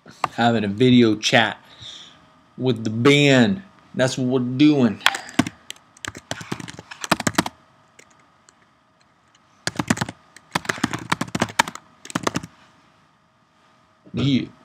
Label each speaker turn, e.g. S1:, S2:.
S1: having a video chat with the band. That's what we're doing. Yeah.